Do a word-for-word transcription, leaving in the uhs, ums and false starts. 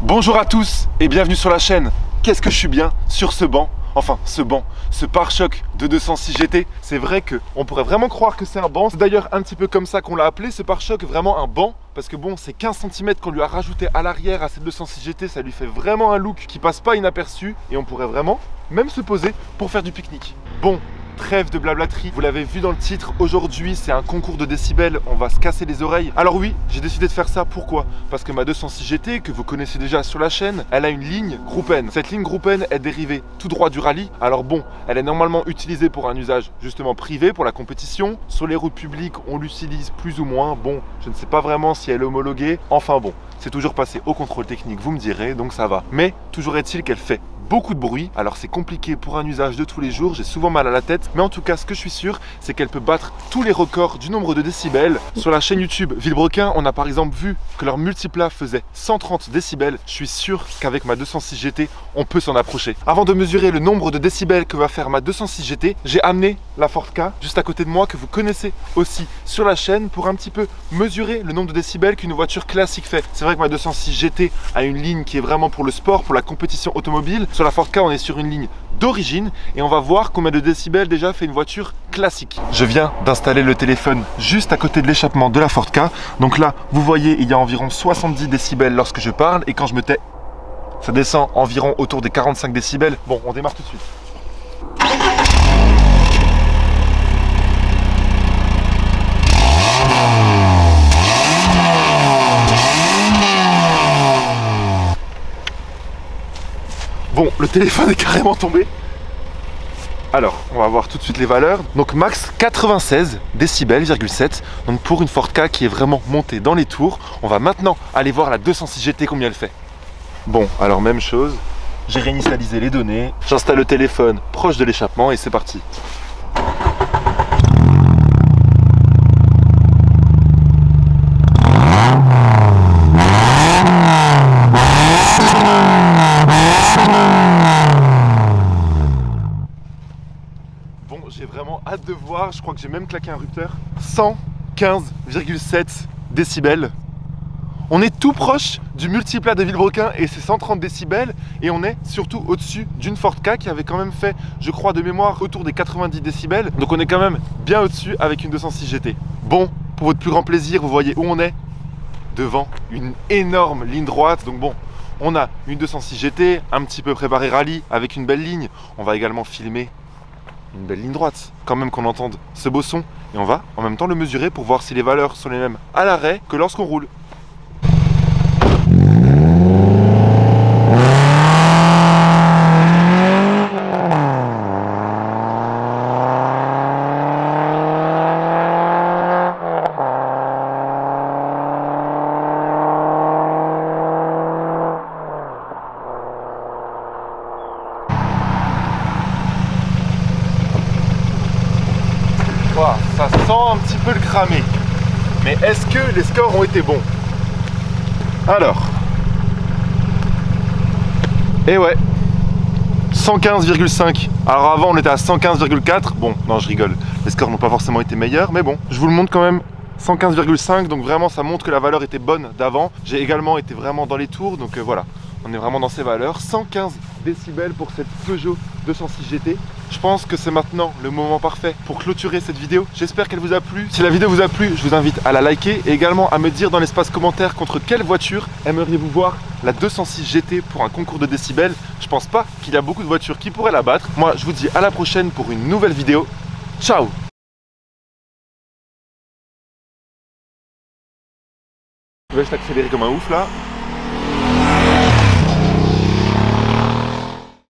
Bonjour à tous et bienvenue sur la chaîne. Qu'est-ce que je suis bien sur ce banc, enfin ce banc, ce pare-choc de deux cent six G T. C'est vrai qu'on pourrait vraiment croire que c'est un banc. C'est d'ailleurs un petit peu comme ça qu'on l'a appelé, ce pare-choc, vraiment un banc. Parce que bon, c'est quinze centimètres qu'on lui a rajouté à l'arrière à cette deux cent six G T. Ça lui fait vraiment un look qui passe pas inaperçu. Et on pourrait vraiment même se poser pour faire du pique-nique. Bon, trêve de blablaterie, vous l'avez vu dans le titre, aujourd'hui c'est un concours de décibels, on va se casser les oreilles. Alors oui, j'ai décidé de faire ça, pourquoi? Parce que ma deux cent six G T, que vous connaissez déjà sur la chaîne, elle a une ligne Groupe N. Cette ligne Groupe N est dérivée tout droit du rallye. Alors bon, elle est normalement utilisée pour un usage justement privé, pour la compétition. Sur les routes publiques, on l'utilise plus ou moins. Bon, je ne sais pas vraiment si elle est homologuée. Enfin bon, c'est toujours passé au contrôle technique, vous me direz, donc ça va. Mais toujours est-il qu'elle fait beaucoup de bruit, alors c'est compliqué pour un usage de tous les jours, j'ai souvent mal à la tête, mais en tout cas ce que je suis sûr, c'est qu'elle peut battre tous les records du nombre de décibels. Sur la chaîne YouTube Villebrequin, on a par exemple vu que leur multiplat faisait cent trente décibels, je suis sûr qu'avec ma deux cent six G T, on peut s'en approcher. Avant de mesurer le nombre de décibels que va faire ma deux cent six G T, j'ai amené la Ford K juste à côté de moi, que vous connaissez aussi sur la chaîne, pour un petit peu mesurer le nombre de décibels qu'une voiture classique fait. C'est vrai que ma deux cent six G T a une ligne qui est vraiment pour le sport, pour la compétition automobile. Sur la Ford K, on est sur une ligne d'origine et on va voir combien de décibels déjà fait une voiture classique. Je viens d'installer le téléphone juste à côté de l'échappement de la Ford K. Donc là, vous voyez, il y a environ soixante-dix décibels lorsque je parle et quand je me tais, ça descend environ autour des quarante-cinq décibels. Bon, on démarre tout de suite. Bon, le téléphone est carrément tombé. Alors, on va voir tout de suite les valeurs. Donc max quatre-vingt-seize décibels, virgule sept. Donc pour une Ford K qui est vraiment montée dans les tours. On va maintenant aller voir la deux cent six G T combien elle fait. Bon, alors même chose. J'ai réinitialisé les données. J'installe le téléphone proche de l'échappement et c'est parti. Bon, j'ai vraiment hâte de voir, je crois que j'ai même claqué un rupteur. cent quinze virgule sept décibels. On est tout proche du multiplat de Villebrequin et c'est cent trente décibels. Et on est surtout au-dessus d'une Ford K qui avait quand même fait, je crois de mémoire, autour des quatre-vingt-dix décibels. Donc on est quand même bien au-dessus avec une deux cent six G T. Bon, pour votre plus grand plaisir, vous voyez où on est? Devant une énorme ligne droite. Donc bon, on a une deux cent six G T, un petit peu préparé rallye avec une belle ligne. On va également filmer une belle ligne droite, quand même qu'on entende ce beau son. Et on va en même temps le mesurer pour voir si les valeurs sont les mêmes à l'arrêt que lorsqu'on roule. Ça sent un petit peu le cramé. Mais est-ce que les scores ont été bons? Alors. Et ouais. cent quinze virgule cinq. Alors avant on était à cent quinze virgule quatre. Bon, non je rigole. Les scores n'ont pas forcément été meilleurs. Mais bon, je vous le montre quand même. cent quinze virgule cinq. Donc vraiment ça montre que la valeur était bonne d'avant. J'ai également été vraiment dans les tours. Donc euh, voilà. On est vraiment dans ces valeurs. cent quinze décibels pour cette Peugeot deux cent six G T. Je pense que c'est maintenant le moment parfait pour clôturer cette vidéo. J'espère qu'elle vous a plu. Si la vidéo vous a plu, je vous invite à la liker et également à me dire dans l'espace commentaire contre quelle voiture aimeriez-vous voir la deux cent six G T pour un concours de décibels. Je pense pas qu'il y a beaucoup de voitures qui pourraient la battre. Moi, je vous dis à la prochaine pour une nouvelle vidéo. Ciao! Je vais accélérer comme un ouf là.